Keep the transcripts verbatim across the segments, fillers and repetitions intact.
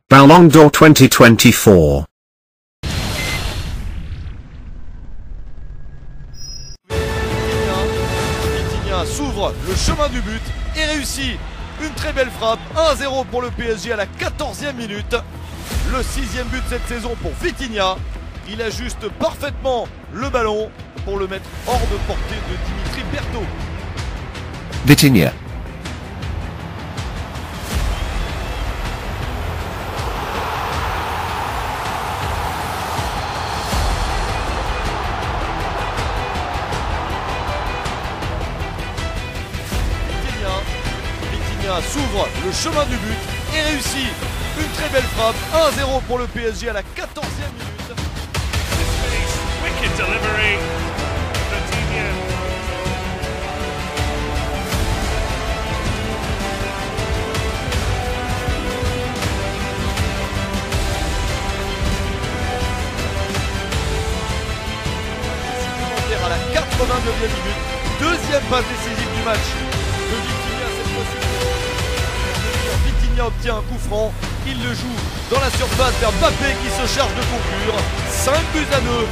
Ballon d'Or twenty twenty-four. Vitinha s'ouvre le chemin du but et réussit une très belle frappe. un zéro pour le P S G à la quatorzième minute. Le sixième but de cette saison pour Vitinha. Il ajuste parfaitement le ballon pour le mettre hors de portée de Dimitri Berthaud. Vitinha. Vitinha s'ouvre le chemin du but et réussit une très belle frappe. un zéro pour le P S G à la quatorzième minute. Wicked delivery. Vitinha. À la quatre-vingt-neuvième minute, deuxième passe décisive du match de Vitinha cette fois-ci. Vitinha obtient un coup franc, il le joue dans la surface vers Mbappé qui se charge de conclure. cinq buts à deux.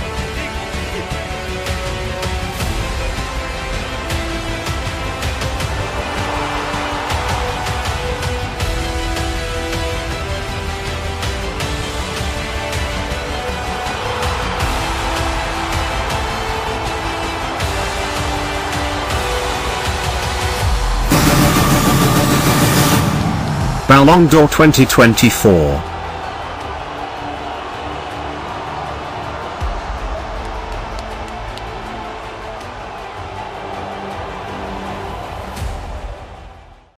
Ballon d'Or twenty twenty-four.